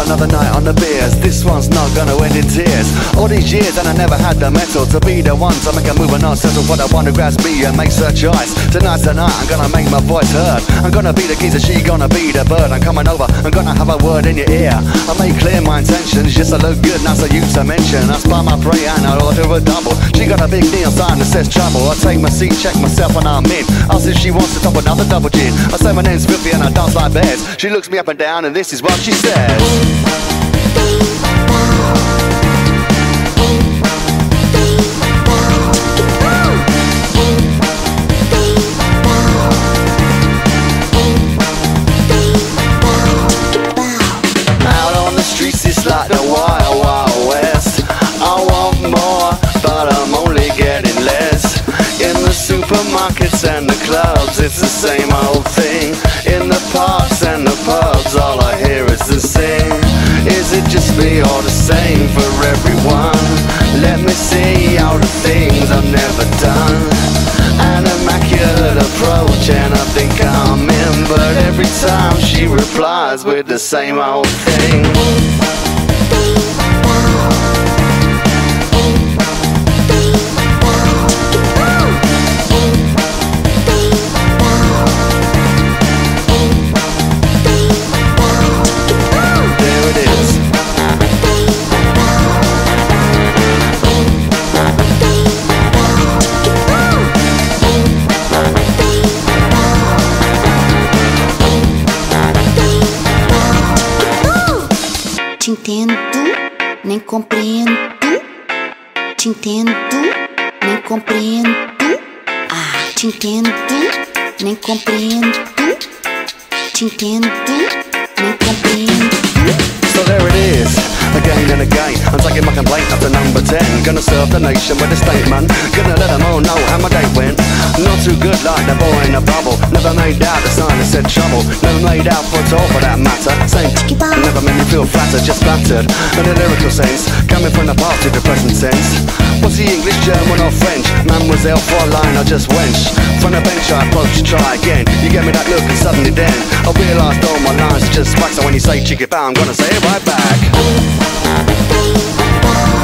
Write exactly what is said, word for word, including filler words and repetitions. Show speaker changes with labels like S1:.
S1: another night on the beers. This one's not gonna end in tears. All these years and I never had the metal to be the one to make a move and not settle for the one who grabs me and makes her choice. Tonight's the night, I'm gonna make my voice heard. I'm gonna be the geezer, she gonna be the bird. I'm coming over, I'm gonna have a word in your ear. I make clear my intentions, just to look good, not so you to mention. I spy my prey and I order a double. She got a big neon sign that says trouble. I take my seat, check myself and I'm in. Ask if she wants to top another double gin. I say my name's Filthy and I dance like bears. She looks me up and down and this is what she says. Out on the streets it's like the wild, wild west. I want more, but I'm only getting less. In the supermarkets and the clubs, it's the same old thing. In the parks and the pubs, all I hear is the same. Is it just me or the same for everyone? Let me see all the things I've never done. An immaculate approach and I think I'm in, but every time she replies with the same old thing.
S2: Te entendo, nem compreendo. Te entendo, nem compreendo. Ah, te entendo, nem compreendo. Te entendo, nem compreendo.
S1: So there it is, again and again. I'm taking my complaint up to number ten. Gonna serve the nation with a statement. Gonna let them all know how my day went. Not too good like the boy in the bubble. Never made out the sign that said trouble. Never made out for at all for that matter. Same never made me feel flattered, just flattered. In a lyrical sense, coming from the past to the present tense. What's the English, German or French? Mademoiselle, for a line I just wench. From the bench I approach to try again. You get me that look and suddenly then I realised all my lines are just wax. So when you say cheeky bow, I'm gonna say it right back.